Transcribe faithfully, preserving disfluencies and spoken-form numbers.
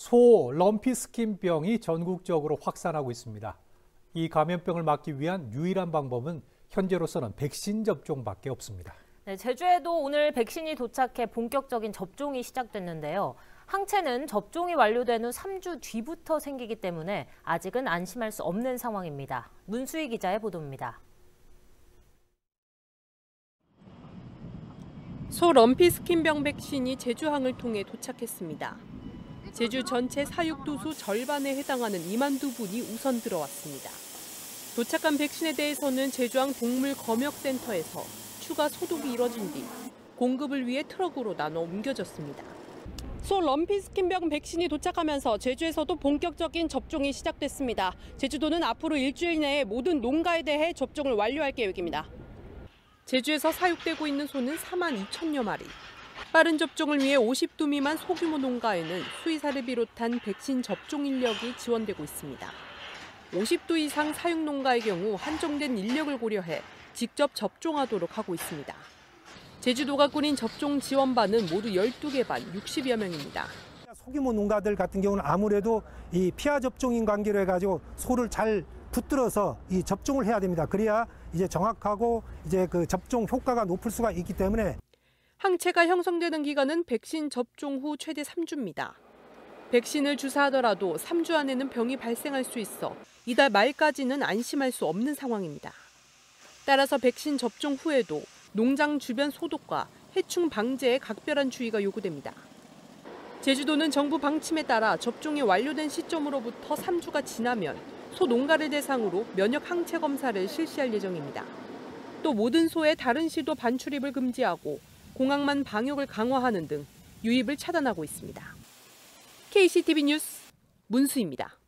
소 럼피스킨병이 전국적으로 확산하고 있습니다. 이 감염병을 막기 위한 유일한 방법은 현재로서는 백신 접종밖에 없습니다. 네, 제주에도 오늘 백신이 도착해 본격적인 접종이 시작됐는데요. 항체는 접종이 완료된 후 삼 주 뒤부터 생기기 때문에 아직은 안심할 수 없는 상황입니다. 문수희 기자의 보도입니다. 소 럼피스킨병 백신이 제주항을 통해 도착했습니다. 제주 전체 사육도수 절반에 해당하는 이만 두 분이 우선 들어왔습니다. 도착한 백신에 대해서는 제주항 동물검역센터에서 추가 소독이 이뤄진 뒤 공급을 위해 트럭으로 나눠 옮겨졌습니다. 소 럼피스킨병 백신이 도착하면서 제주에서도 본격적인 접종이 시작됐습니다. 제주도는 앞으로 일주일 내에 모든 농가에 대해 접종을 완료할 계획입니다. 제주에서 사육되고 있는 소는 사만 이천여 마리. 빠른 접종을 위해 오십 두 미만 소규모 농가에는 수의사를 비롯한 백신 접종 인력이 지원되고 있습니다. 오십 두 이상 사육 농가의 경우 한정된 인력을 고려해 직접 접종하도록 하고 있습니다. 제주도가 꾸린 접종 지원반은 모두 열두 개 반 육십여 명입니다. 소규모 농가들 같은 경우는 아무래도 이 피하 접종인 관계로 해가지고 소를 잘 붙들어서 이 접종을 해야 됩니다. 그래야 이제 정확하고 이제 그 접종 효과가 높을 수가 있기 때문에 항체가 형성되는 기간은 백신 접종 후 최대 삼 주입니다. 백신을 주사하더라도 삼 주 안에는 병이 발생할 수 있어 이달 말까지는 안심할 수 없는 상황입니다. 따라서 백신 접종 후에도 농장 주변 소독과 해충 방제에 각별한 주의가 요구됩니다. 제주도는 정부 방침에 따라 접종이 완료된 시점으로부터 삼 주가 지나면 소 농가를 대상으로 면역 항체 검사를 실시할 예정입니다. 또 모든 소의 다른 시도 반출입을 금지하고 공항만 방역을 강화하는 등 유입을 차단하고 있습니다. 케이씨티비 뉴스 문수희입니다.